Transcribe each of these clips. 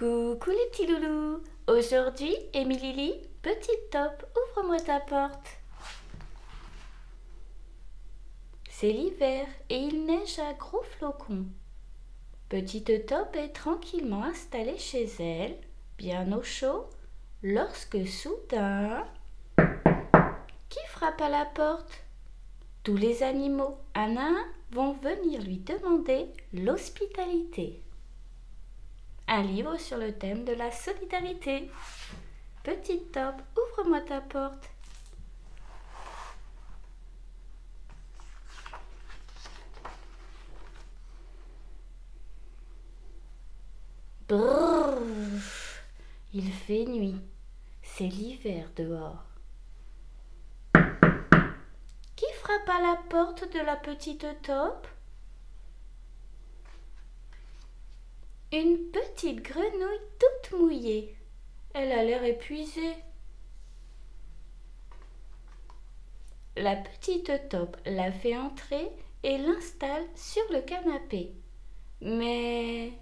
Coucou les petits loulous. Aujourd'hui, Émilie, petite Top, ouvre-moi ta porte. C'est l'hiver et il neige à gros flocons. Petite Top est tranquillement installée chez elle, bien au chaud, lorsque soudain... Qui frappe à la porte? Tous les animaux, un à un, vont venir lui demander l'hospitalité. Un livre sur le thème de la solidarité. Petite Top, ouvre-moi ta porte. Brrr, il fait nuit. C'est l'hiver dehors. Qui frappe à la porte de la petite Top? Une petite grenouille toute mouillée. Elle a l'air épuisée. La petite Top la fait entrer et l'installe sur le canapé. Mais...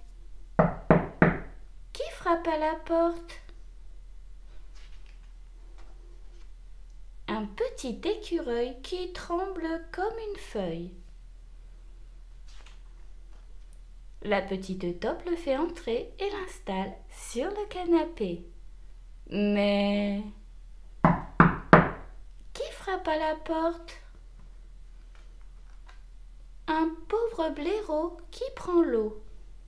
Qui frappe à la porte? Un petit écureuil qui tremble comme une feuille. La petite Top le fait entrer et l'installe sur le canapé. Mais... Qui frappe à la porte? Un pauvre blaireau qui prend l'eau.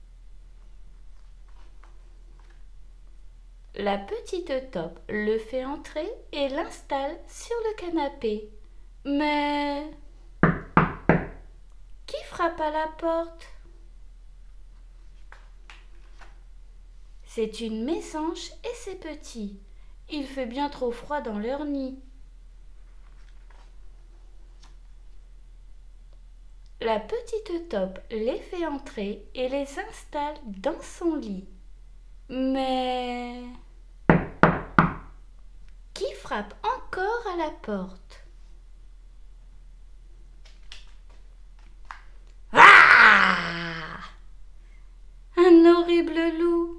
La petite Top le fait entrer et l'installe sur le canapé. Mais... Qui frappe à la porte? C'est une mésange et ses petits. Il fait bien trop froid dans leur nid. La petite Top les fait entrer et les installe dans son lit. Mais... Qui frappe encore à la porte? Ah! Un horrible loup.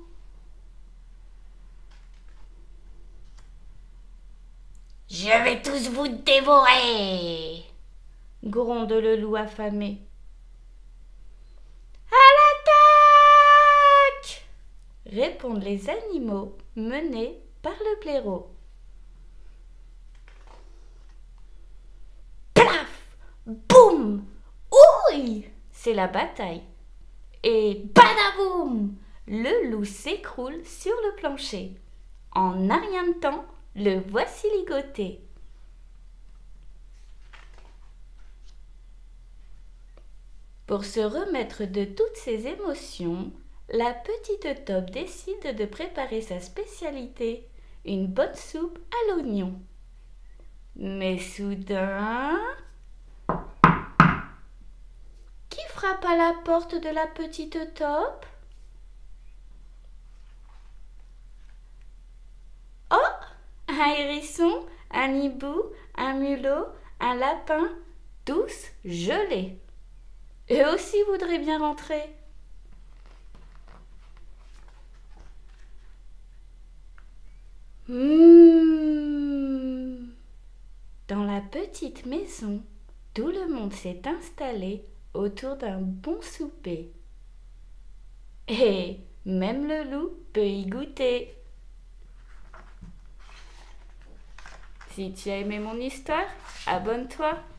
Je vais tous vous dévorer, gronde le loup affamé. À l'attaque! Répondent les animaux menés par le blaireau. Plaf! Boum! Ouille! C'est la bataille. Et badaboum! Le loup s'écroule sur le plancher. En un rien de temps, le voici ligoté. Pour se remettre de toutes ses émotions, la petite Top décide de préparer sa spécialité, une bonne soupe à l'oignon. Mais soudain... Qui frappe à la porte de la petite Top? Oh! Un hérisson, un hibou, un mulot, un lapin, tous gelés. Eux aussi voudraient bien rentrer. Dans la petite maison, tout le monde s'est installé autour d'un bon souper. Et même le loup peut y goûter. Si tu as aimé mon histoire, abonne-toi.